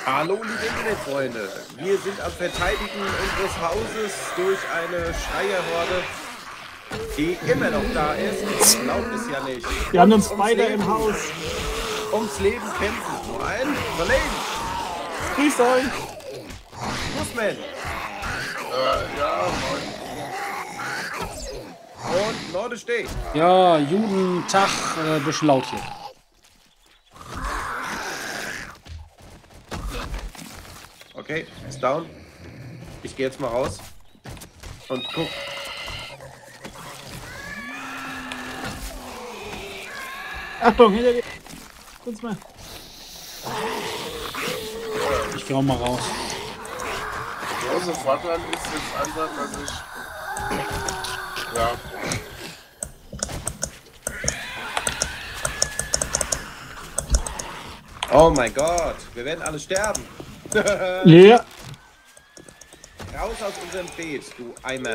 Hallo liebe Internetfreunde, wir sind am Verteidigen unseres Hauses durch eine Schreierhorde, die immer noch da ist. Ich glaube es ja nicht. Wir haben einen Ums Spider Leben, im Haus. ums Leben kämpfen. Nur ein, verlegen. Grüß euch. Fußman. Ja, moin. Und Norde steht. Ja, Judentag, bisschen laut hier. Okay, ist down. Ich gehe jetzt mal raus und guck. Achtung, hinter dir. Kurz mal. Ich gehe auch mal raus. Große Vorteil ist jetzt einfach, dass ich. Ja. Oh mein Gott, wir werden alle sterben. Ja. Raus aus unserem Beet, du Eimer.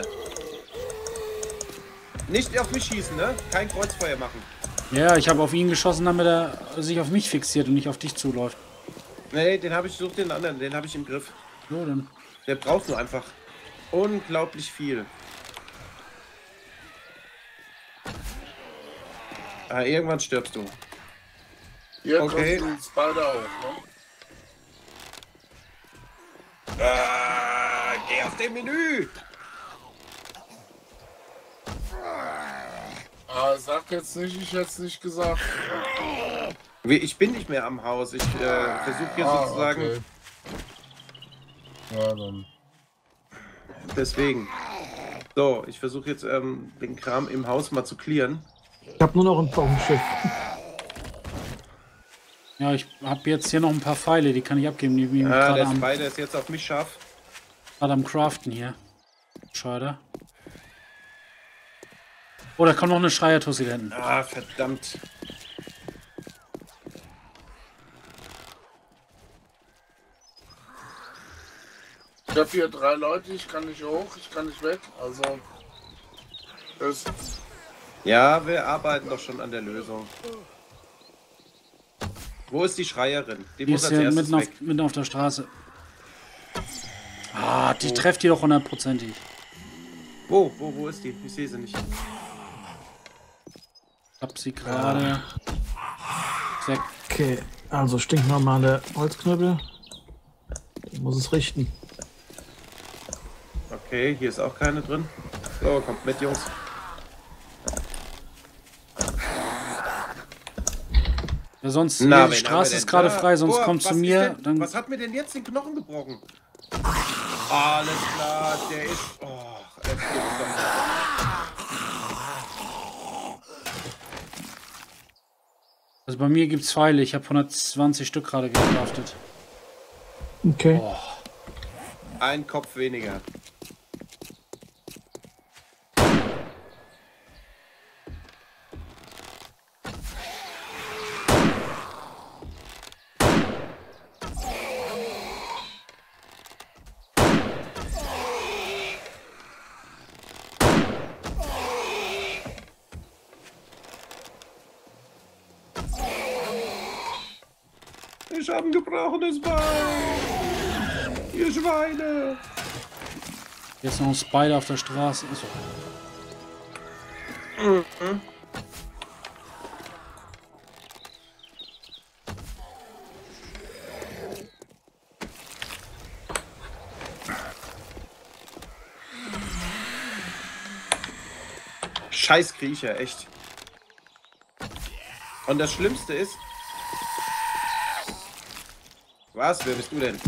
Nicht auf mich schießen, ne? Kein Kreuzfeuer machen. Ja, ich habe auf ihn geschossen, damit er sich auf mich fixiert und nicht auf dich zuläuft. Nee, den habe ich, such den anderen, den habe ich im Griff. So dann. Der braucht nur einfach unglaublich viel. Ah, irgendwann stirbst du. Hier Okay. kommt ein Spider auf, ne? Geh auf dem Menü! Sag jetzt nicht, ich hätte es nicht gesagt. Ich bin nicht mehr am Haus. Ich versuche hier sozusagen. Okay. Ja, dann. Deswegen. So, ich versuche jetzt den Kram im Haus mal zu clearen. Ich habe nur noch ein Baumschiff. Ja, ich habe jetzt hier noch ein paar Pfeile, die kann ich abgeben. Die bin Ah, gerade der am, Spider ist jetzt auf mich scharf. am Craften hier. Schade. Oh, da kommt noch eine Schreiertussi da hinten. Ah, verdammt. Ich habe hier 3 Leute, ich kann nicht hoch, ich kann nicht weg. Also. Ja, wir arbeiten doch schon an der Lösung. Wo ist die Schreierin? Die Die muss ist als ja erstes weg. mitten auf der Straße. Ah, die trefft die doch hundertprozentig. Wo ist die? Ich sehe sie nicht. Ich hab sie gerade. Zack. Okay, also stinknormale Holzknüppel. Ich muss es richten. Okay, hier ist auch keine drin. So, kommt mit, Jungs. Ja, sonst, Na, die wen haben wir Straße denn ist gerade da? frei, sonst Boah, komm zu was mir. ist denn, Dann, was hat mir denn jetzt den Knochen gebrochen? Alles klar, der ist. Oh, es gibt's doch nicht. also bei mir gibt's Pfeile. Ich habe 120 Stück gerade gecraftet. Okay. Oh. Ein Kopf weniger. Ich habe ein gebrochenes Bein. Ihr Schweine. Jetzt noch ein Spider auf der Straße. Achso. Scheiß Kriecher, echt. Und das Schlimmste ist. Was? Wer bist du denn?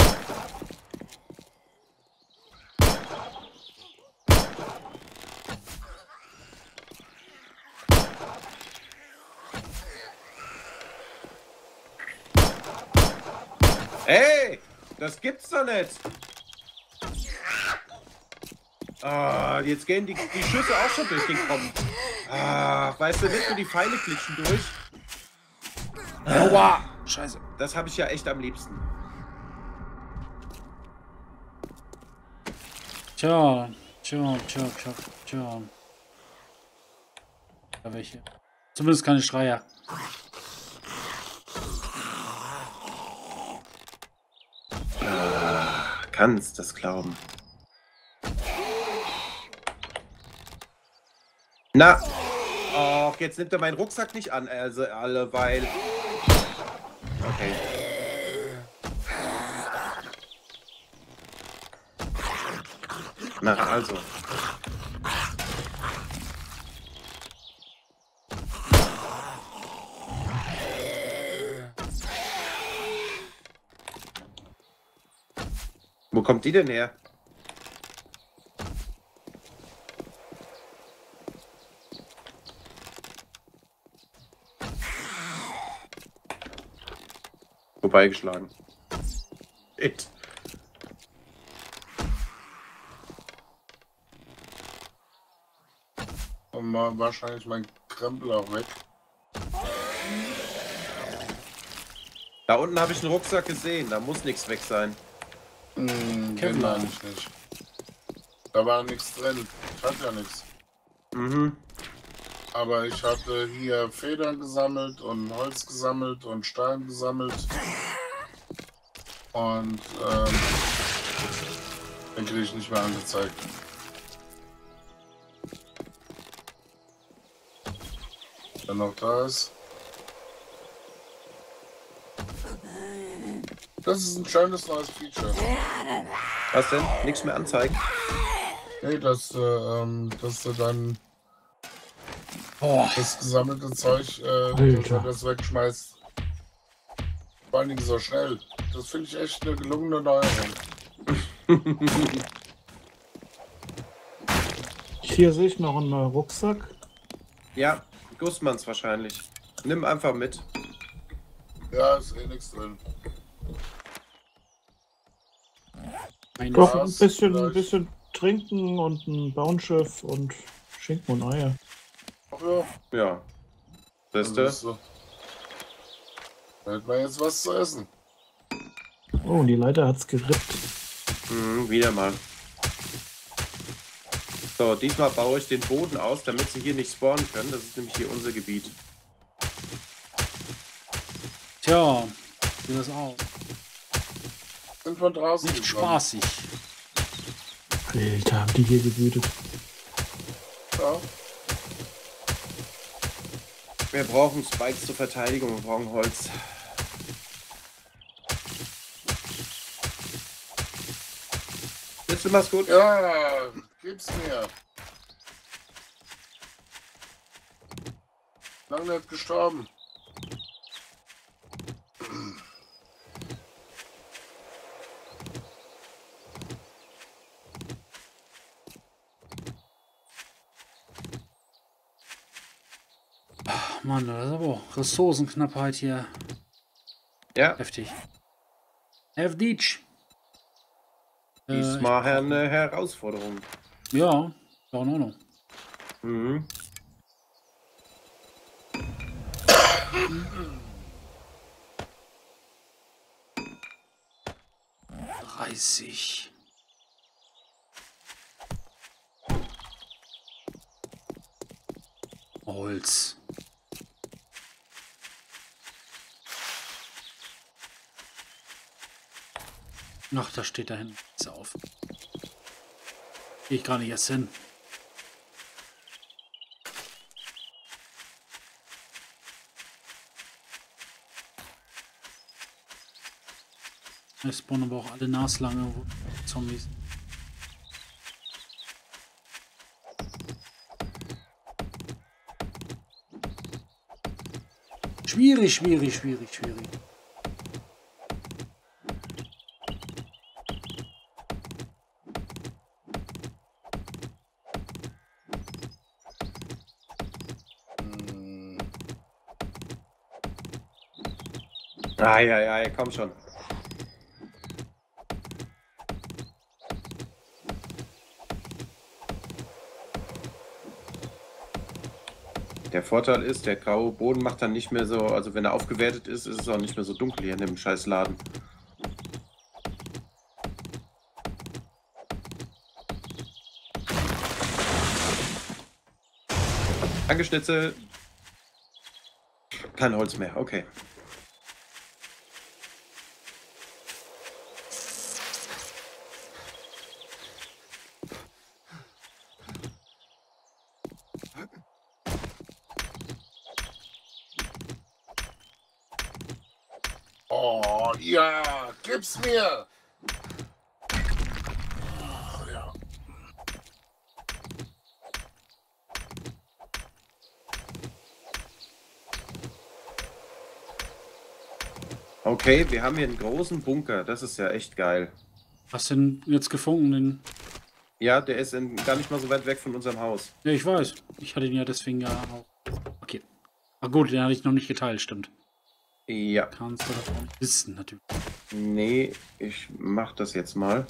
Hey! Das gibt's doch nicht! Ah, jetzt gehen die Schüsse auch schon durch den Kopf. Ah, weißt du, nicht nur die Pfeile glitschen durch. Aua! Scheiße. Das habe ich ja echt am liebsten. Tja. Da welche. Zumindest keine Schreier. kannst das glauben. Na! Oh, jetzt nimmt er meinen Rucksack nicht an, also alle, weil... Okay. Na, also. Wo kommt die denn her? Vorbeigeschlagen. It. Und mal wahrscheinlich mein Krempel auch weg. Da unten habe ich einen Rucksack gesehen, da muss nichts weg sein. Den Kevlar. meine ich nicht. Da war nichts drin. Ich hatte ja nichts. Mhm. Aber ich hatte hier Federn gesammelt und Holz gesammelt und Stein gesammelt. Und den kriege ich nicht mehr angezeigt. Wer noch da ist. Das ist ein schönes neues Feature. Was denn? Nichts mehr anzeigen? Nee, dass du dann Boah, das gesammelte Zeug, Alter. dass er das wegschmeißt. Vor allen Dingen so schnell. Das finde ich echt eine gelungene Neuerung. Hier sehe ich noch einen Rucksack. Ja, Gussmanns wahrscheinlich. Nimm einfach mit. Ja, ist eh nichts drin. mein Doch, Ja, ein vielleicht. bisschen trinken und ein Bauernschiff und Schinken und Eier. Ach ja, Ja. das Siehste? ist so. Da hätten wir jetzt was zu essen. Oh, die Leiter hat's gerippt. Mhm, wieder mal. So, diesmal baue ich den Boden aus, damit sie hier nicht spawnen können. Das ist nämlich hier unser Gebiet. Tja, wie das auch. Sind von draußen Nicht gekommen. spaßig. Alter, haben die hier gewütet. Ja. Wir brauchen Spikes zur Verteidigung, wir brauchen Holz. Willst du was gut? Ja, gib's mir. Lange nicht gestorben. Mann, das ist aber auch Ressourcenknappheit hier. Ja, Heftig. Heftig. diesmal eine Herausforderung. Ja, auch in Ordnung. Mhm. Dreißig. Holz. Ach, da steht da hinten. Ist auf. Gehe ich gar nicht erst hin. Es spawnen aber auch alle naslange Zombies. Schwierig, schwierig, schwierig, schwierig. Ei, komm schon. Der Vorteil ist, der graue Boden macht dann nicht mehr so, also wenn er aufgewertet ist, ist es auch nicht mehr so dunkel hier in dem scheiß Laden. Angeschnitzel. Kein Holz mehr, okay. Oh, ja, gib's mir! Ach, ja. Okay, wir haben hier einen großen Bunker. Das ist ja echt geil. Hast du denn jetzt gefunden? Ja, der ist gar nicht mal so weit weg von unserem Haus. Ja, ich weiß. Ich hatte ihn ja deswegen ja auch. Okay. Ah gut, den hatte ich noch nicht geteilt, stimmt. Ja. Kannst du davon wissen, natürlich. Nee, ich mach das jetzt mal.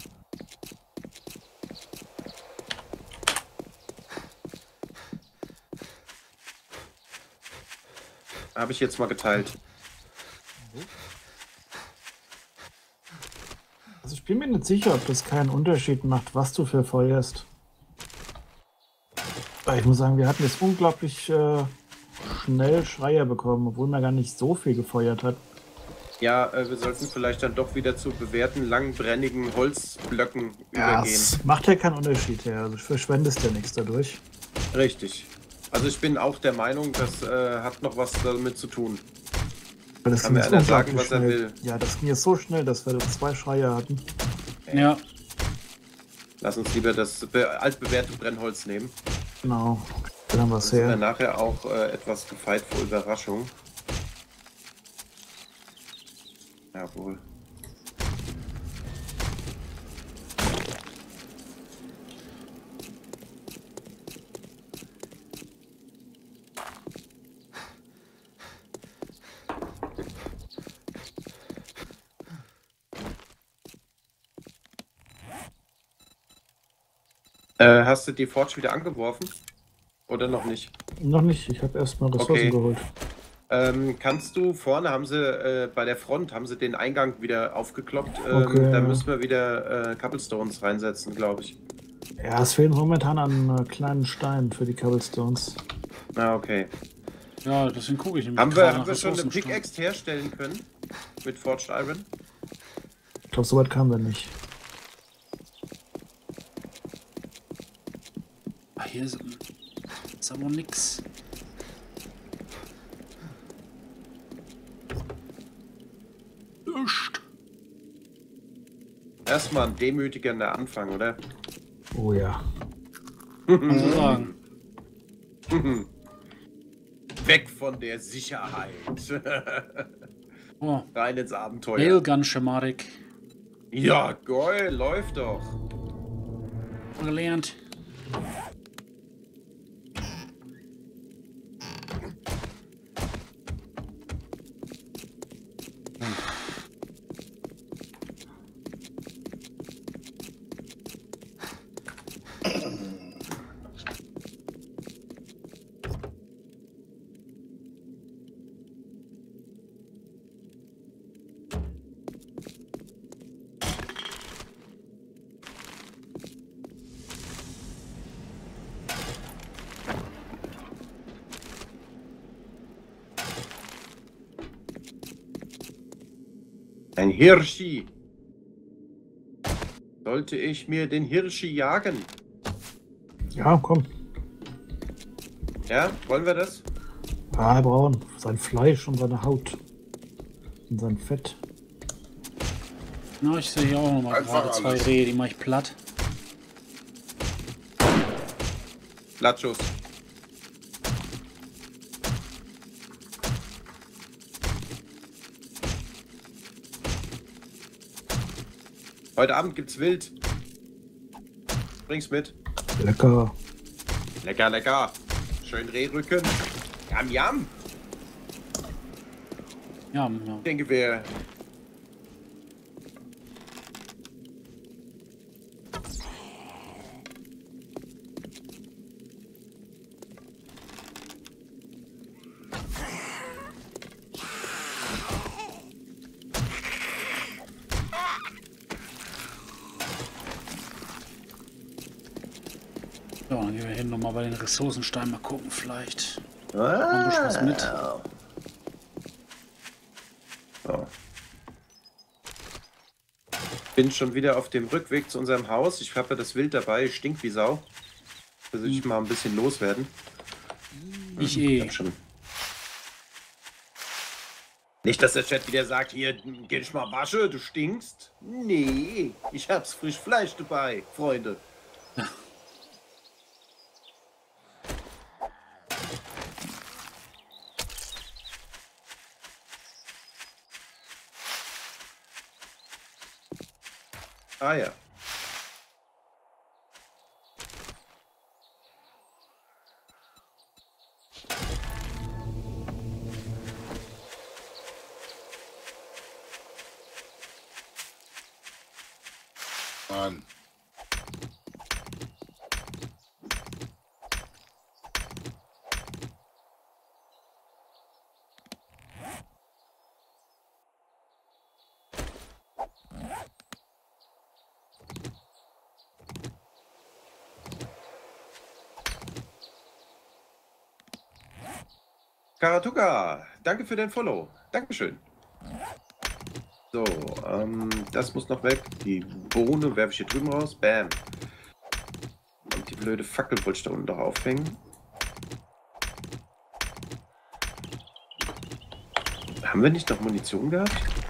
Habe ich jetzt mal geteilt. Also ich bin mir nicht sicher, ob das keinen Unterschied macht, was du verfeuerst. Weil ich muss sagen, wir hatten jetzt unglaublich schnell Schreier bekommen, obwohl man gar nicht so viel gefeuert hat. Ja, wir sollten vielleicht dann doch wieder zu bewährten, langbrennigen Holzblöcken Ja, übergehen. es macht ja keinen Unterschied her. Also du verschwendest ja nichts dadurch. Richtig. Also ich bin auch der Meinung, das hat noch was damit zu tun. Weil das Kann ging mir jetzt einer sagen, unglaublich was er schnell. will? Ja, das ging jetzt so schnell, dass wir 2 Schreier hatten. Ja. Lass uns lieber das altbewährte Brennholz nehmen. Genau. Dann haben wir es Sind wir her. nachher auch etwas gefeit vor Überraschung. Jawohl. Hast du die Forge wieder angeworfen? Oder noch nicht? Noch nicht, ich habe erstmal Ressourcen Okay. geholt. Kannst du vorne, haben sie bei der Front, haben sie den Eingang wieder aufgekloppt. Okay. Da müssen wir wieder Cobblestones reinsetzen, glaube ich. Ja, es fehlen momentan an kleinen Steinen für die Cobblestones. Ah, okay. Ja, deswegen gucke ich nämlich Haben gerade wir nach schon eine Ressourcenstand. Pickaxe herstellen können? Mit Forged Iron? Ich glaube, soweit kamen wir nicht. Ah, hier ist aber nix. Nicht. Erstmal ein demütigender Anfang, oder? Oh ja. Also sagen. Weg von der Sicherheit. Oh, Rein ins Abenteuer. Railgun-Schematik. Ja, geil, läuft doch. Gelernt. Ein Hirschi. Sollte ich mir den Hirschi jagen? Ja, komm. Ja, wollen wir das? Ah, wir brauchen sein Fleisch und seine Haut. Und sein Fett. Na, ich sehe hier auch nochmal Einfach gerade 2 alles. Rehe, die mache ich platt. Plattschuss. Heute Abend gibt's Wild. Bring's mit. Lecker. Lecker, lecker. Schön Rehrücken. Yam, yam. Ja, ja. Ich denke, wir... So, dann gehen wir hin nochmal bei den Ressourcensteinen mal gucken, vielleicht. Haben wir was mit? So. Bin schon wieder auf dem Rückweg zu unserem Haus. Ich habe ja das Wild dabei, ich stink wie Sau. Versuche ich mal ein bisschen loswerden. Ich Ich eh. hab schon. Nicht, dass der Chat wieder sagt, hier, geh dich mal wasche, du stinkst. Nee, ich hab's frisch Fleisch dabei, Freunde. Ah ja. Mann. Karatuka, danke für den Follow. Dankeschön. So, das muss noch weg. Die Bohne werfe ich hier drüben raus. Bam. Und die blöde Fackel wollte ich da unten noch aufhängen. Haben wir nicht noch Munition gehabt?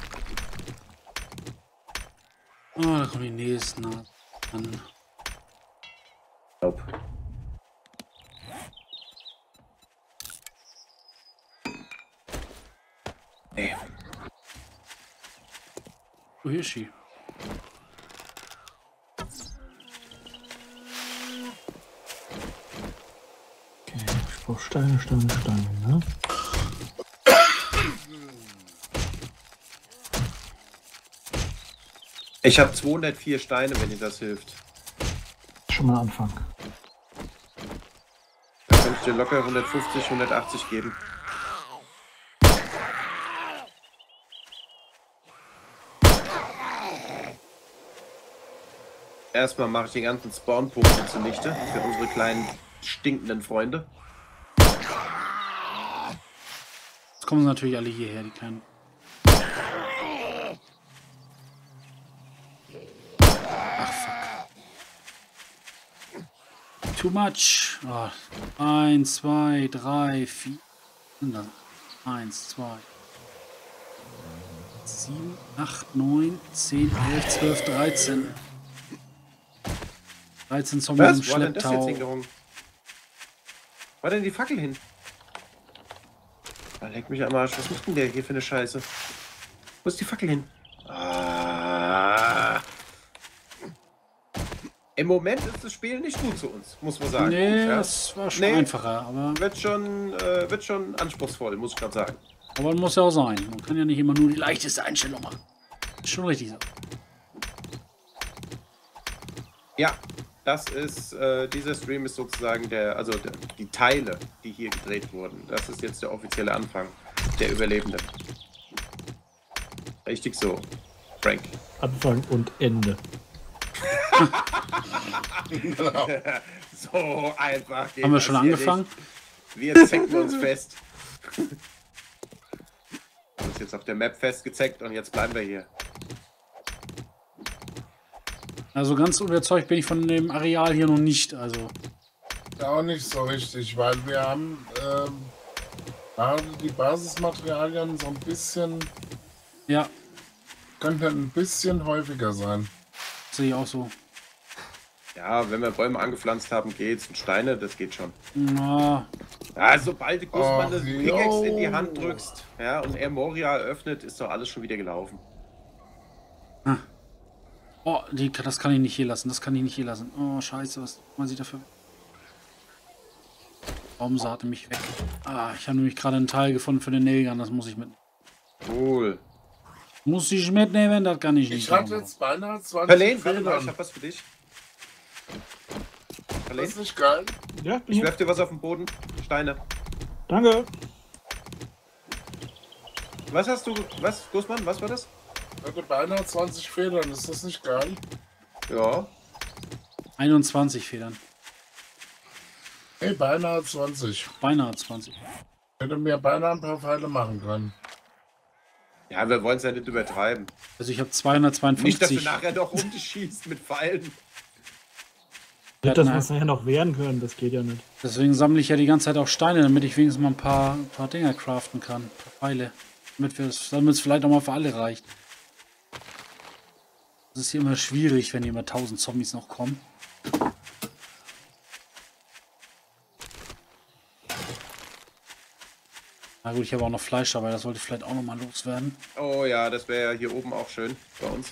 Oh, da kommen die nächsten an. Nope. Nee. Wo ist sie? Okay, ich brauche Steine, ne? Ich habe 204 Steine, wenn dir das hilft. Schon mal Anfang. Da kann ich dir locker 150, 180 geben. Erstmal mache ich die ganzen Spawnpunkte zunichte für unsere kleinen stinkenden Freunde. Jetzt kommen sie natürlich alle hierher, die kleinen. Ach, fuck. Too much. Oh. 1, 2, 3, 4. 1, 2, 7, 8, 9, 10, 11, 12, 13. 13 Zombies im Was? Wo hat denn das jetzt Schlepptau. hingehauen? Wo hat denn die Fackel hin? Da leck mich am Arsch. Was macht denn der hier für eine Scheiße? Wo ist die Fackel hin? Ah. Im Moment ist das Spiel nicht gut zu uns, muss man sagen. Nee, Ja. das war schon Nee. einfacher, aber Wird schon anspruchsvoll, muss ich gerade sagen. muss ja auch sein. Man kann ja nicht immer nur die leichteste Einstellung machen. Ist schon richtig so. Ja, das ist, dieser Stream ist sozusagen die Teile, die hier gedreht wurden. Das ist jetzt der offizielle Anfang der Überlebenden. Richtig so, Frank. Anfang und Ende. Genau. So einfach. geht Haben wir das schon hier angefangen? nicht. Wir zecken uns fest. Wir haben uns jetzt auf der Map festgezeckt und jetzt bleiben wir hier. Also ganz überzeugt bin ich von dem Areal hier noch nicht. Also Ja, auch nicht so richtig, weil wir haben gerade die Basismaterialien so ein bisschen, ja, könnten ein bisschen häufiger sein. sehe ich auch so. Ja, wenn wir Bäume angepflanzt haben, geht's. Und Steine, das geht schon. Na, Ja, sobald du Gussmann Ach, das Pickaxe in die jo. Hand drückst, ja, und er Moria eröffnet, ist doch alles schon wieder gelaufen. oh, das kann ich nicht hier lassen. Das kann ich nicht hier lassen. Oh, scheiße, was man sieht dafür. Baumsaat mich weg. Ah, ich habe nämlich gerade einen Teil gefunden für den Nailgun. Das muss ich mit. Cool. Muss ich mitnehmen? Das kann ich nicht. Ich hatte jetzt beinahe 20 Verlehn, warte mal, ich Federn. hab was für dich. Das Verlehn, ist nicht geil. Ja, bin ich hier. werf dir was auf den Boden. Steine. Danke. Was hast du, was, Gussmann, was war das? Ich hatte beinahe 20 Federn. Ist das nicht geil? Ja. 21 Federn. Hey, beinahe 20. Beinahe 20. Hätte mir beinahe ein paar Pfeile machen können. Ja, wir wollen es ja nicht übertreiben. Also ich habe Nicht, dass du 252. nachher doch um dich schießt mit Pfeilen. Nicht, dass wir es nachher noch wehren können, das geht ja nicht. Deswegen sammle ich ja die ganze Zeit auch Steine, damit ich wenigstens mal ein paar Dinger craften kann. Ein paar Pfeile. damit es vielleicht auch mal für alle reicht. Das ist hier immer schwierig, wenn hier immer 1000 Zombies noch kommen. Na gut, ich habe auch noch Fleisch dabei, das sollte ich vielleicht auch noch mal loswerden. Oh ja, das wäre ja hier oben auch schön bei uns.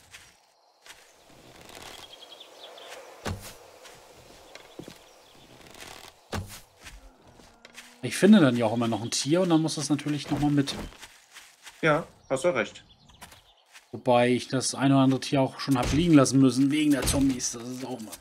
Ich finde dann ja auch immer noch ein Tier und dann muss das natürlich noch mal mit. Ja, hast du recht. Wobei ich das eine oder andere Tier auch schon habe liegen lassen müssen, wegen der Zombies. Das ist auch mal.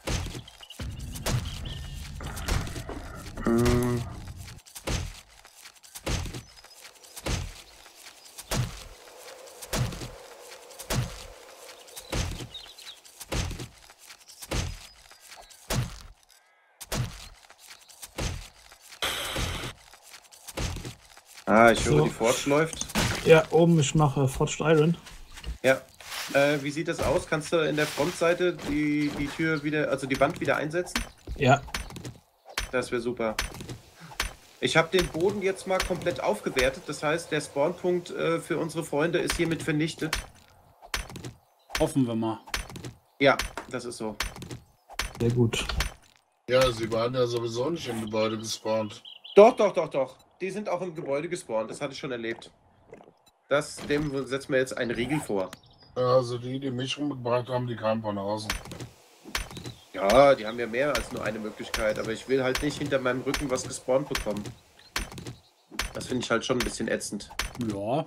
Ah, ich höre, So. die Forge läuft. Ja, oben, ich mache Forged Iron. Ja. Wie sieht das aus? Kannst du in der Frontseite die Tür wieder, also die Wand wieder einsetzen? Ja, Das wäre super. Ich habe den Boden jetzt mal komplett aufgewertet. Das heißt, der Spawnpunkt für unsere Freunde ist hiermit vernichtet. Hoffen wir mal. Ja, das ist so. sehr gut. Ja, sie waren ja sowieso nicht im Gebäude gespawnt. Doch, doch, doch, doch. Die sind auch im Gebäude gespawnt. Das hatte ich schon erlebt. Dem setzen wir jetzt einen Riegel vor. Ja, also die mich umgebracht haben, die kamen von außen. Ja, die haben ja mehr als nur eine Möglichkeit. Aber ich will halt nicht hinter meinem Rücken was gespawnt bekommen. Das finde ich halt schon ein bisschen ätzend. Ja.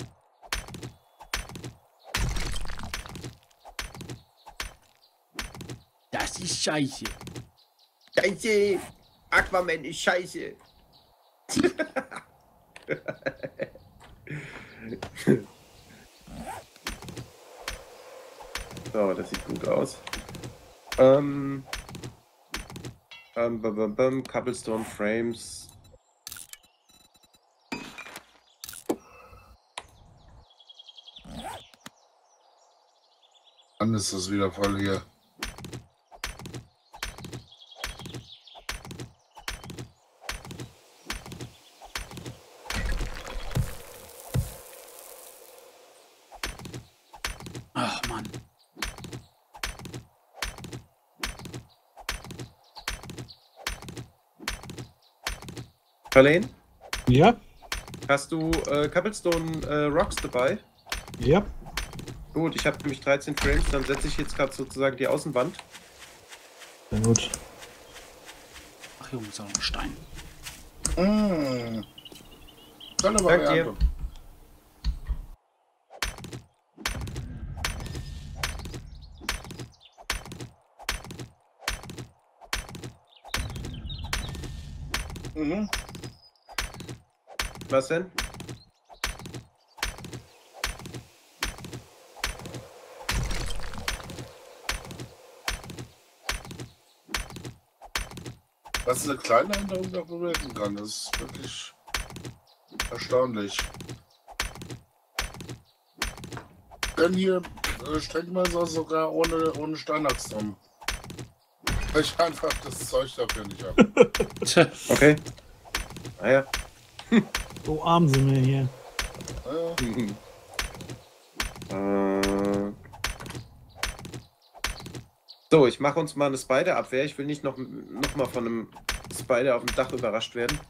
Das ist scheiße. Scheiße! Aquaman ist scheiße! So, das sieht gut aus. Cobblestone Frames. Dann ist das wieder voll hier. Ach Mann. Verlehen, Ja, hast du Cobblestone Rocks dabei? ja. Gut, ich habe nämlich 13 Frames, dann setze ich jetzt gerade sozusagen die Außenwand. Sehr gut. Ach, hier ist auch noch ein Stein. Mmh. Tolle Dank Variante. Mhm. Was denn? Was eine kleine Änderung da bewirken kann, das ist wirklich erstaunlich. Denn hier stecken wir so sogar ohne Steinaxt drum. Weil ich einfach das Zeug dafür nicht habe. Tja, Okay. Ah ja. So arm sind wir hier. So, ich mache uns mal eine Spider-Abwehr. Ich will nicht noch mal von einem Spider auf dem Dach überrascht werden.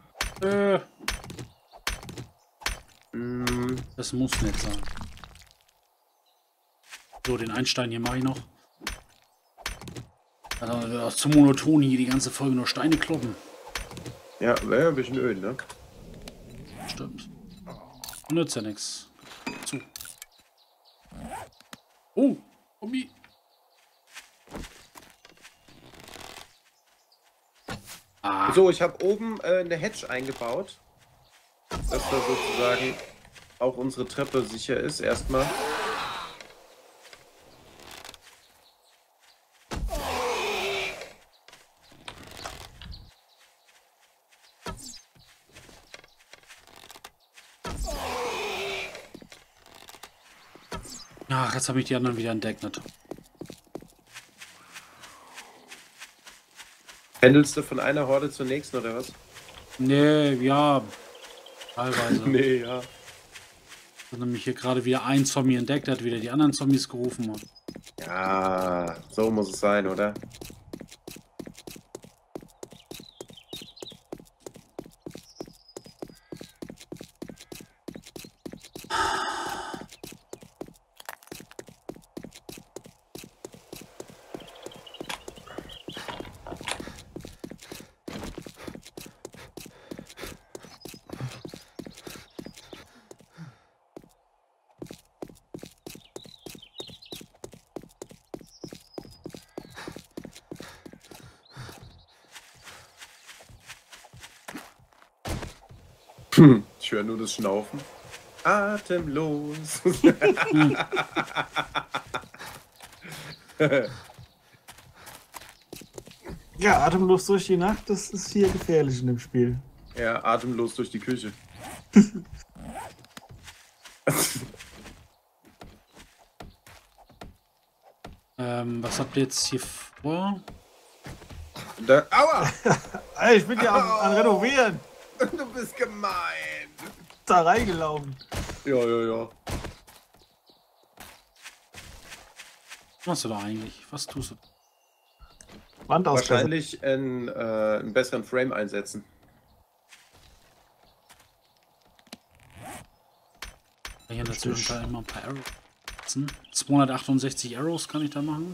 das muss nicht sein. So, den Einstein hier mache ich noch. Also wird auch zu monoton hier die ganze Folge nur Steine kloppen. Ja, wäre ein bisschen öd, ne? Stimmt. Nützt ja nichts. Zu. Oh, Zombie. Ah, So, ich habe oben eine Hedge eingebaut. Dass da sozusagen auch unsere Treppe sicher ist, erstmal. ach, jetzt habe ich die anderen wieder entdeckt. Nicht? Pendelst du von einer Horde zur nächsten oder was? Nee, ja. Teilweise. Nee, ja. Ich habe nämlich hier gerade wieder einen Zombie entdeckt, der hat wieder die anderen Zombies gerufen. Und Ja, so muss es sein, oder? Ich höre nur das Schnaufen. Atemlos. Ja, atemlos durch die Nacht, das ist hier gefährlich in dem Spiel. Ja, atemlos durch die Küche. was habt ihr jetzt hier vor? Da, aua! Ey, ich bin ja am Renovieren. Du bist gemein. Da reingelaufen. Ja. Was machst du da eigentlich? Was tust du? Wand ausbessern. Wahrscheinlich einen besseren Frame einsetzen. Hier in der Zwischenzeit immer ein paar Arrows. 268 Arrows kann ich da machen.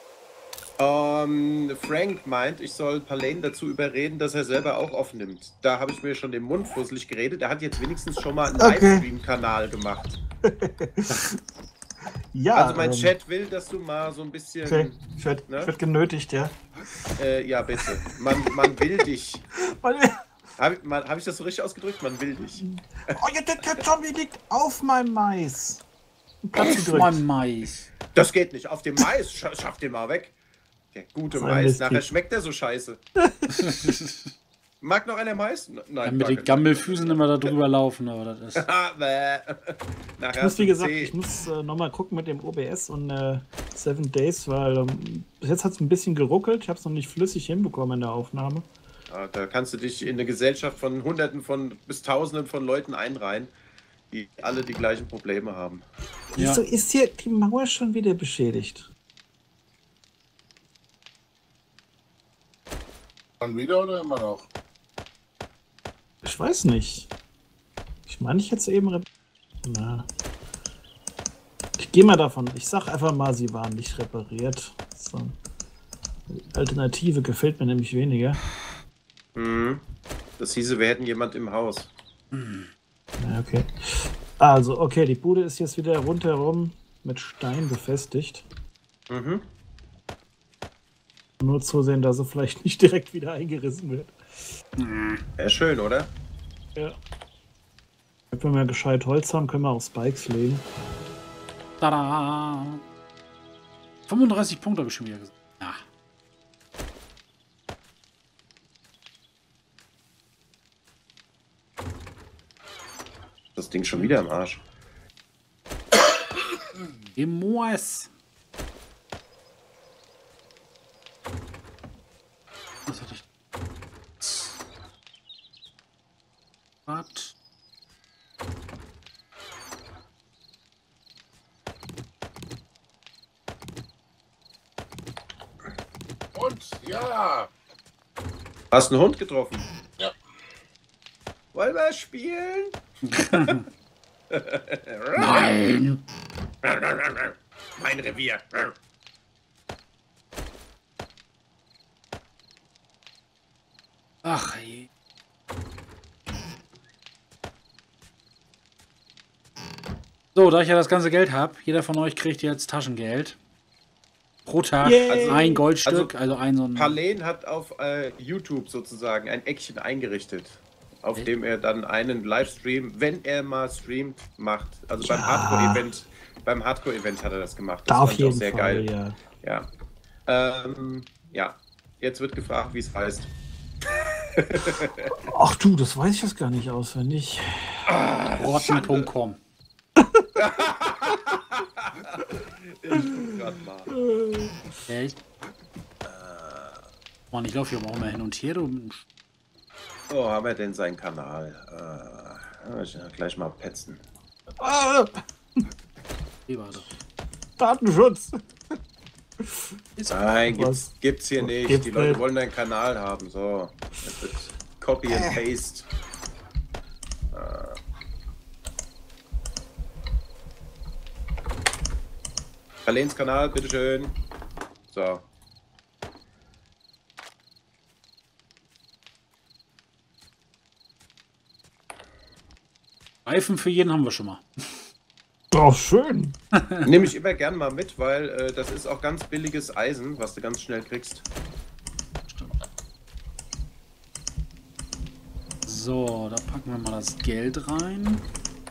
Frank meint, ich soll Palane dazu überreden, dass er selber auch aufnimmt. Da habe ich mir schon den Mund fusselig geredet. Er hat jetzt wenigstens schon mal einen Livestream-Kanal gemacht. Ja, Also mein Chat will, dass du mal so ein bisschen... Okay, ich werd genötigt, ja. Ja, bitte. Man will dich. Weil- Hab ich das so richtig ausgedrückt? Man will dich. Oh, ja, der Zombie liegt auf meinem Mais. Platz gedrückt. Mann, Mais. Das geht nicht. Auf dem Mais. Schaff den mal weg. Der gute Sein Mais. Mist. Nachher schmeckt der so scheiße. Mag noch einer Mais? Nein. Ja, mit danke. den Gammelfüßen immer da drüber laufen, aber das ist. Ich muss, wie gesagt, ich muss nochmal gucken mit dem OBS und 7 Days, weil bis jetzt hat es ein bisschen geruckelt. Ich habe es noch nicht flüssig hinbekommen in der Aufnahme. Ja, da kannst du dich in eine Gesellschaft von Hunderten bis Tausenden von Leuten einreihen, die alle die gleichen Probleme haben. Ja. Wieso ist hier die Mauer schon wieder beschädigt? Dann wieder oder immer noch? Ich weiß nicht. Ich meine, ich jetzt eben... Na. Ich gehe mal davon. Ich sag einfach mal, sie waren nicht repariert. So. Die Alternative gefällt mir nämlich weniger. Mhm. Das hieße, wir hätten jemand im Haus. Ja, okay. Also, okay, die Bude ist jetzt wieder rundherum mit Stein befestigt. Mhm. Nur zusehen, dass sie vielleicht nicht direkt wieder eingerissen wird. Wäre schön, oder? Ja. Wenn wir gescheit Holz haben, können wir auch Spikes legen. Tada! 35 Punkte habe ich schon wieder gesagt. Ja. Das Ding schon wieder am Arsch. Emoas. Was hatte ich? Was? Und ja, Hast du einen Hund getroffen? Ja. Wollen wir spielen? Nein! Mein Revier. Ach je. So, da ich ja das ganze Geld habe, jeder von euch kriegt jetzt Taschengeld. Pro Tag Yay. ein Goldstück, also ein so ein... Palane hat auf YouTube sozusagen ein Eckchen eingerichtet, auf dem er dann einen Livestream, wenn er mal streamt, macht. Also beim Hardcore-Event hat er das gemacht. Das Da auf fand ich auch jeden sehr Fall, geil. ja. Ja, jetzt wird gefragt, wie es heißt. Ach du, das weiß ich jetzt gar nicht auswendig. Rotten.com. Ich guck grad mal. Echt? Mann, ich laufe hier aber auch mal hin und her. Du. Oh, haben wir denn seinen Kanal? Ich gleich mal petzen. Ah, Warte. Datenschutz. Nein, Was? gibt's hier nicht. Gibt's Die Leute nicht. wollen deinen Kanal haben. So. Das wird Copy and Paste. Verlehens Kanal, bitteschön. So. Reifen für jeden haben wir schon mal. Oh, schön. Nehme ich immer gern mal mit, weil das ist auch ganz billiges Eisen, was du ganz schnell kriegst. Stimmt. So, da packen wir mal das Geld rein.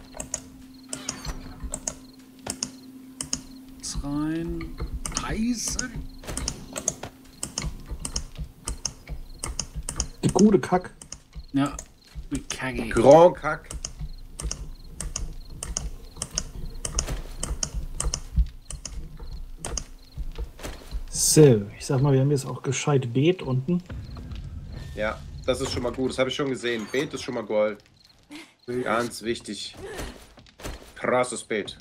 Das rein. Eisen. Die gute Kack. Ja, wie Kacke. Grand Kack. So, ich sag mal, wir haben jetzt auch gescheit Beet unten. Ja, das ist schon mal gut. Das habe ich schon gesehen. Beet ist schon mal Gold. Ganz wichtig. Krasses Beet.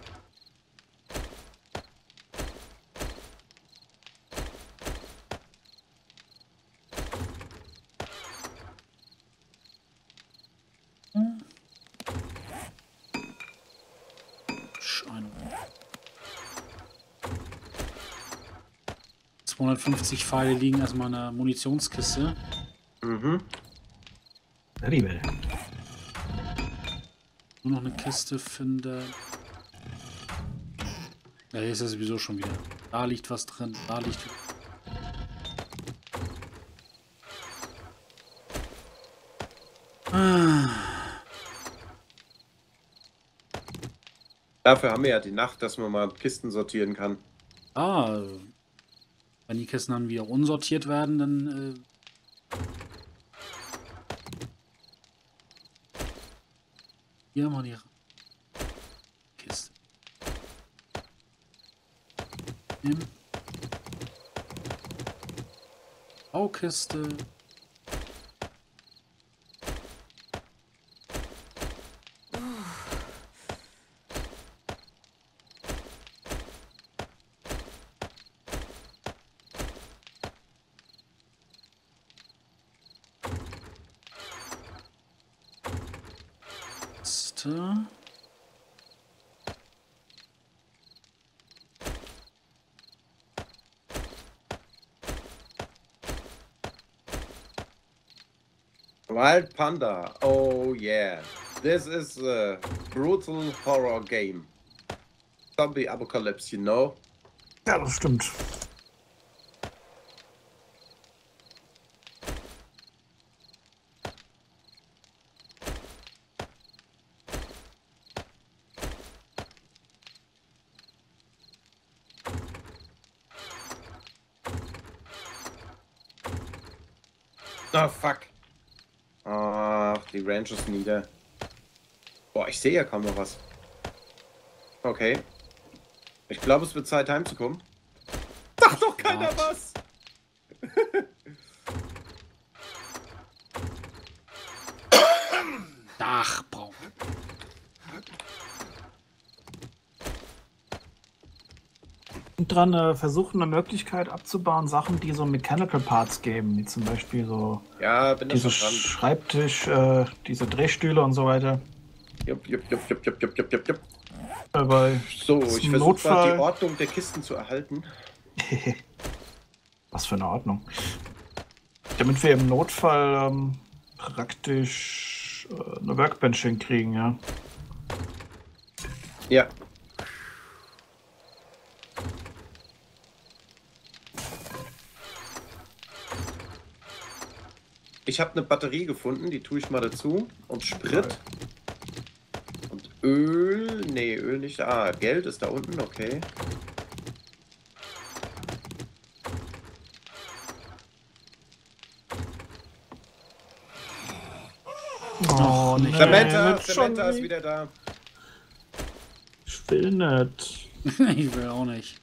Scheine. 250 Pfeile liegen erstmal in der Munitionskiste. Mhm. Liebe. Nur noch eine Kiste finde. Ja, hier ist ja sowieso schon wieder. Da liegt was drin. Da liegt. Dafür haben wir ja die Nacht, dass man mal Kisten sortieren kann. Ah, wenn die Kisten dann wieder unsortiert werden, dann. Hier haben wir die Kiste. Nimm. Baukiste. Kiste. Wild Panda. Oh yeah. This is a brutal horror game. Zombie Apocalypse, you know? Ja, das stimmt. Oh fuck. Ach, die Ranch ist nieder. Boah, ich sehe ja kaum noch was. Okay. Ich glaube, es wird Zeit, heimzukommen. Sagt doch keiner Gott. was! Dachbau. Und dran versuchen, eine Möglichkeit abzubauen, Sachen, die so Mechanical Parts geben, wie zum Beispiel so Ja, bin da diese schon dran. Schreibtisch, diese Drehstühle und so weiter. Jupp, jupp, jupp, jupp, jupp, jupp, jupp, jupp, jupp. Bei So, ich versuche Notfall- die Ordnung der Kisten zu erhalten. Was für eine Ordnung. Damit wir im Notfall praktisch eine Workbench hinkriegen, ja. Ja. Ich habe eine Batterie gefunden, die tue ich mal dazu. Und Sprit. Und Öl. Nee, Öl nicht. Ah, Geld ist da unten, okay. Oh, nicht Samantha, mit schon Samantha ist nicht. wieder da. Ich will nicht. Ich will auch nicht.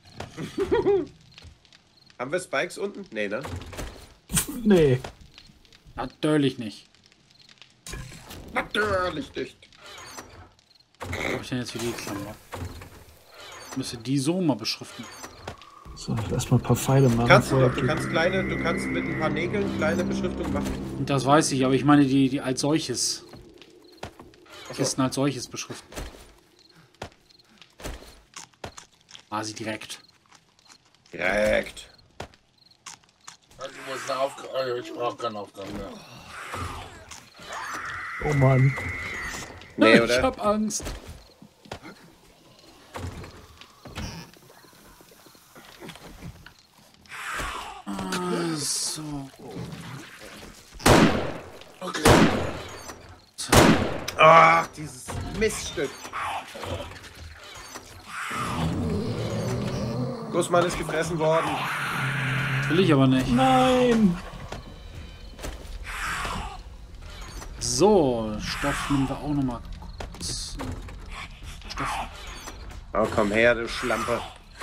Haben wir Spikes unten? Nee, ne? Nee. Natürlich nicht. Natürlich nicht. ich denn jetzt für die Klammer? Müsste die so mal beschriften. So, erstmal ein paar Pfeile machen. Kannst du doch, du kannst mit ein paar Nägeln kleine Beschriftung machen. Und das weiß ich, aber ich meine die als solches. Achso. Kisten als solches beschriften. Quasi direkt. Direkt. Ich brauche keinen Aufgang mehr. Oh Mann. Nee, Ich oder? hab Angst. So. Okay. Ach, dieses Miststück. Gussmann ist gefressen worden. Will ich aber nicht. Nein! So, Stoff nehmen wir auch nochmal kurz. Stoff. Oh, komm her, du Schlampe.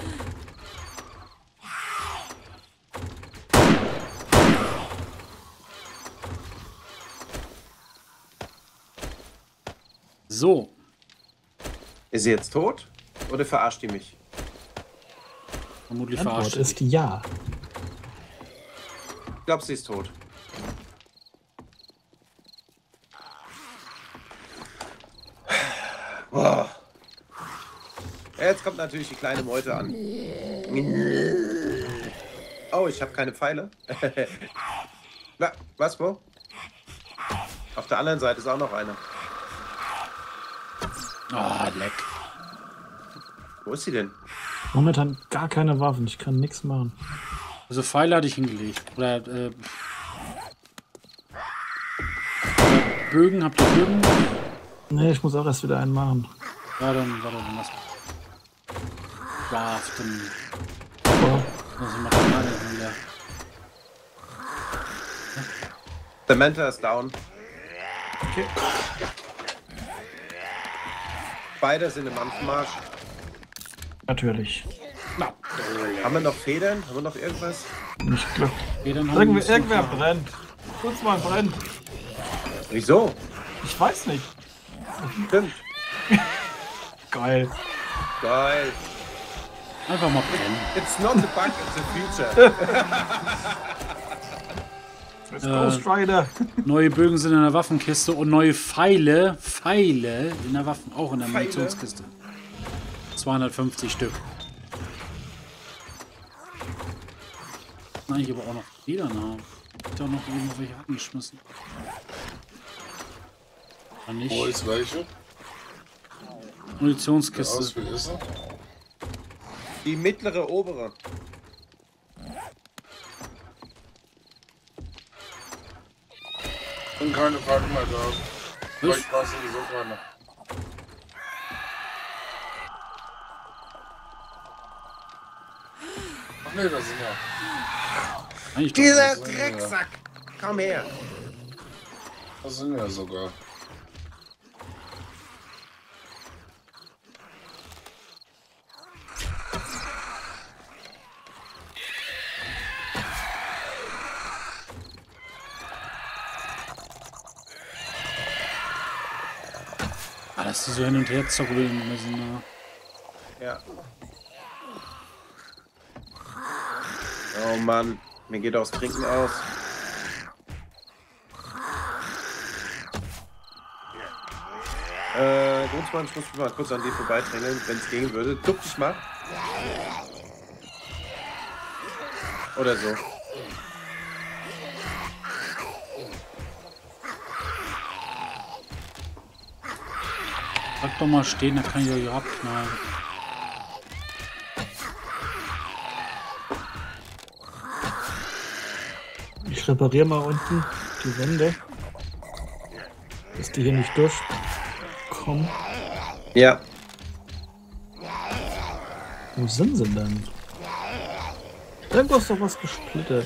So. Ist sie jetzt tot? Oder verarscht die mich? Vermutlich Die Antwort verarscht. ist ja. Ich glaube, sie ist tot. Boah. Jetzt kommt natürlich die kleine Meute an. Oh, ich habe keine Pfeile. Was, wo? Auf der anderen Seite ist auch noch eine. Ah, leck. Wo ist sie denn? Momentan gar keine Waffen. Ich kann nichts machen. Also Pfeile hatte ich hingelegt. Oder Bögen, habt ihr Bögen? Nee, ich muss auch erst wieder einen machen. Ja, dann lass mal. Craften. Boah. Das ist Material wieder. Samantha ist down. Okay. Beide sind im Anmarsch. Natürlich. Haben wir noch Federn? Haben wir noch irgendwas? Ich glaube. Dann haben wir Irgendwer brennt. Kurz mal brennt. Wieso? Ich weiß nicht. Stimmt. Geil. Geil. einfach mal brennen. It's not a bug, it's a feature. It's Ghost Rider. Neue Bögen sind in der Waffenkiste und neue Pfeile in der Waffen, auch in der Pfeile? Munitionskiste. 250 Stück. Nein, ich aber auch noch Federn haben. Ich hab doch noch irgendwelche angeschmissen. Oder nicht? Wo ist welche? Munitionskiste. Aus, wie ist sie? Die mittlere obere. Sind keine Fragen mehr da. Vielleicht war sowieso keine. Ach nee, das sind ja. Nein, ich glaub, Dieser das- Drecksack! Komm her! Das sind ja sogar. dass die so hin und her zocken müssen. Ne? Ja. Oh Mann, mir geht aufs Trinken aus. Grundmann, ich muss mich mal kurz an dir vorbeidrängeln, wenn es gehen würde. Duck dich mal. Oder so. Sag doch mal stehen, da kann ich euch abknallen. Ich repariere mal unten die Wände. Dass die hier nicht durchkommen. Ja. Wo sind sie denn? Irgendwo ist doch was gesplittert.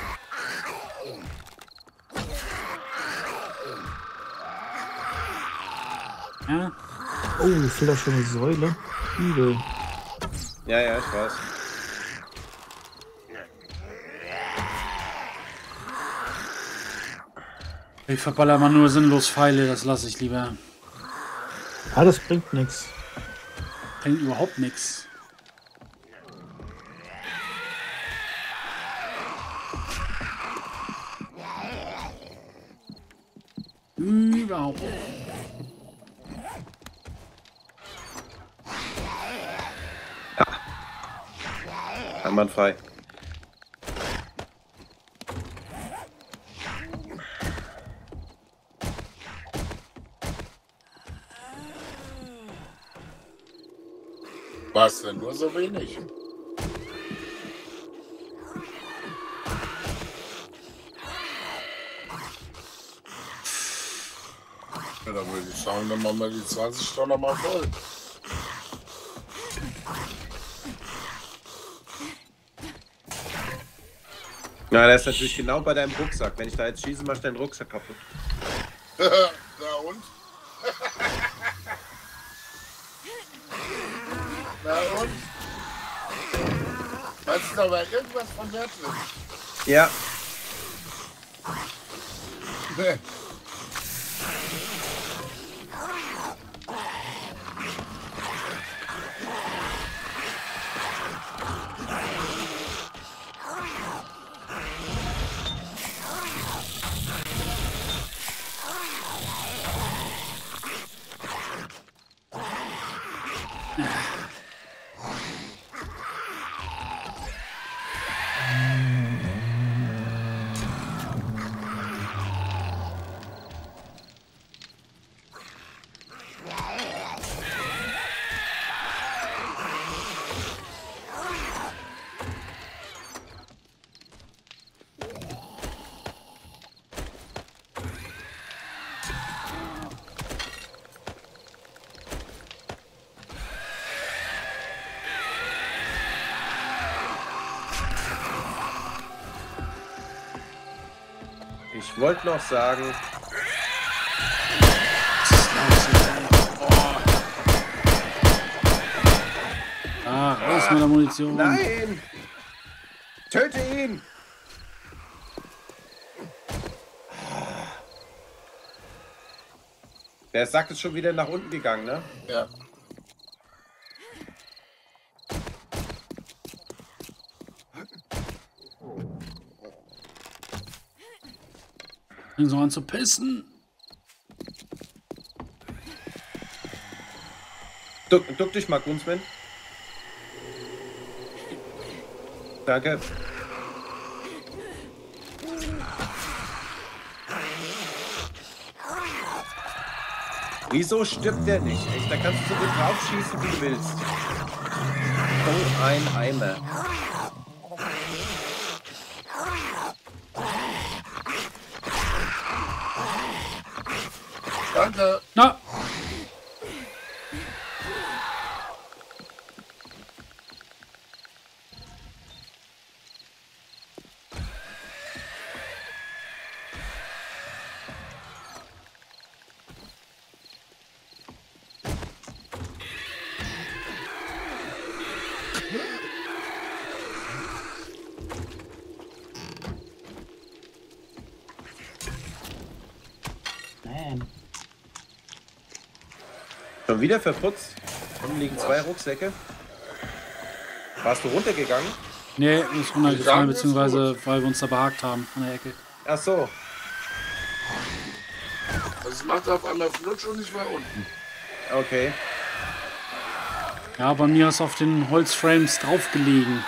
Ja? Oh, hier fehlt da schon eine Säule. Übel. Ja, ja, ich weiß. Ich verballer mal nur sinnlos Pfeile, das lasse ich lieber. Ah, das bringt nichts. bringt überhaupt nichts. Überhaupt nicht. Einwandfrei. Was denn? Nur so wenig. Ja, dann würde ich sagen, dann machen wir die 20 Tonnen noch mal voll. Ja, das ist natürlich genau bei deinem Rucksack. Wenn ich da jetzt schieße, machst du deinen Rucksack kaputt. Na und? Na und? Weißt du aber irgendwas von Wert drin? Ja. Nee. Ich wollte noch sagen, Ah, raus mit der Munition. nein! Töte ihn! Der Sack ist schon wieder nach unten gegangen, ne? Ja. Fängt so an zu pissen. Duck dich mal, Gunsman. Danke. Wieso stirbt der nicht? Echt? Da kannst du so gut drauf schießen, wie du willst. So ein Eimer. Danke. Na, Man. Schon wieder verputzt. Unten liegen 2 Rucksäcke. Warst du runtergegangen? nee, ist runtergefallen, Sagen wir beziehungsweise weil wir uns da behakt haben an der Ecke. Ach so. Also es macht auf einmal Flutsch und ich war unten. Okay. Ja, bei mir ist auf den Holzframes draufgelegen.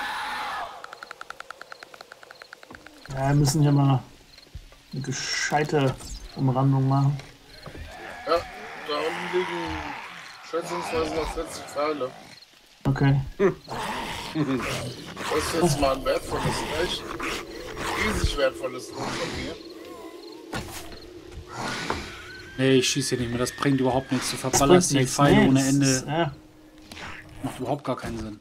Ja, wir müssen hier mal eine gescheite Umrandung machen. Ja, da unten liegen schätzungsweise noch 40 Pfeile. Okay. Das ist jetzt mal ein wertvolles, echt riesig wertvolles Lob von mir. Nee, ich schieße hier nicht mehr, das bringt überhaupt nichts. Du Das verballerst bringt die nichts. Pfeile Nee, ohne das Ende. ist, ja, Macht überhaupt gar keinen Sinn.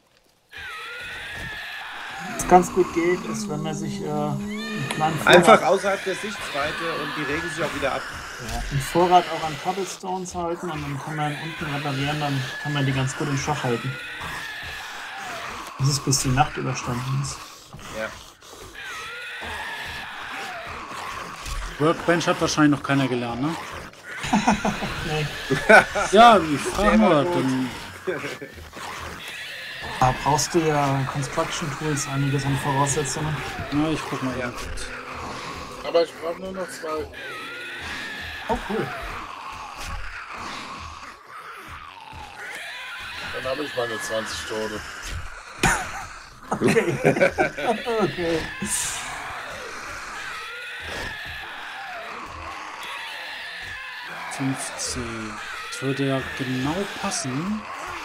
was ganz gut geht, ist, wenn man sich einen kleinen Vorrat, Einfach außerhalb der Sichtweite und die regen sich auch wieder ab. einen Vorrat auch an Cobblestones halten und dann kann man unten reparieren, dann kann man die ganz gut im Schach halten. Das ist bis die Nacht überstanden ist. Ja. Workbench hat wahrscheinlich noch keiner gelernt, ne? Nee. Ja, ich frage Der war mal, gut. dann Da brauchst du ja Construction Tools einiges an Voraussetzungen. Na, ich guck mal. Ja. Aber ich brauche nur noch 2. Oh, cool. Dann habe ich meine 20 Tote. Okay. $15. Das würde ja genau passen.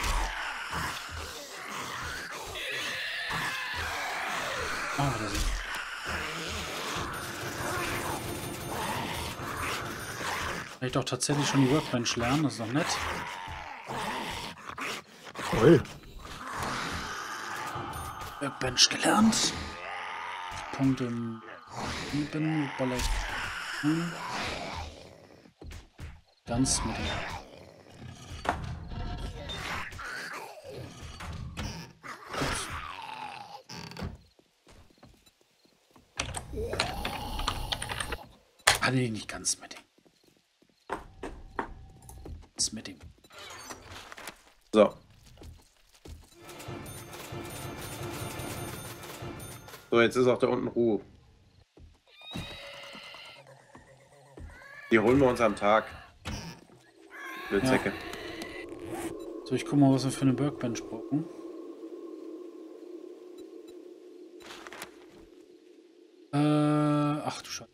Ah, da sind. Vielleicht doch tatsächlich schon die Workbench lernen, das ist doch nett. Toll. Workbench gelernt. Punkte bin Ballast. Ganz mittig. Ups. Ah, nee, nicht ganz mittig. Smithing. So. So, jetzt ist auch da unten Ruhe. Die holen wir uns am Tag. Blödsäcke. So, ich guck mal, was wir für eine Workbench brauchen. Ach du Scheiße.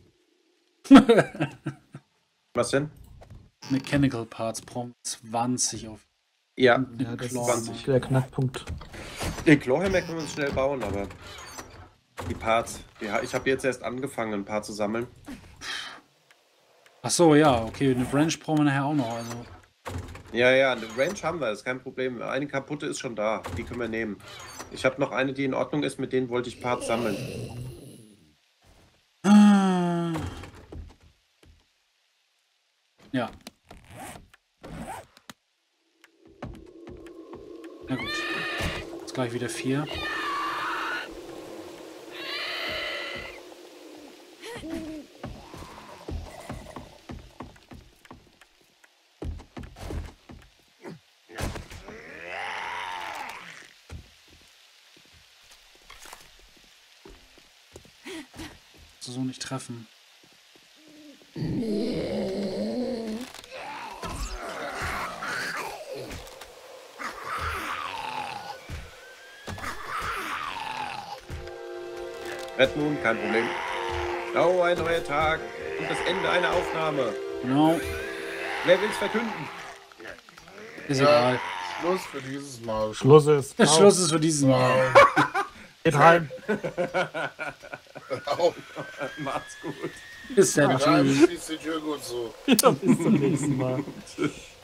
Was denn? Mechanical Parts brauchen 20 auf. Ja, Ja, das Claw. ist der Knackpunkt. den Clawhammer können wir uns schnell bauen, aber die Parts, ich habe jetzt erst angefangen, ein paar zu sammeln. Ach so, ja, okay, eine Branch brauchen wir nachher auch noch. Also. Ja, ja, eine Range haben wir, ist kein Problem. Eine kaputte ist schon da, die können wir nehmen. Ich habe noch eine, die in Ordnung ist, mit denen wollte ich Parts sammeln. Ja. Na gut. Jetzt gleich wieder 4. So nicht treffen. Red Moon, kein Problem. Oh, ein neuer Tag und das Ende einer Aufnahme. Genau. Wer will's verkünden? Ist egal. Schluss für dieses Mal. Schluss ist. Der Schluss ist für dieses Mal. Geht heim. Au. Macht's gut. Bis dann. Ja, Tschüss. schließt die Tür gut so. Ja, bis zum nächsten Mal. Tschüss.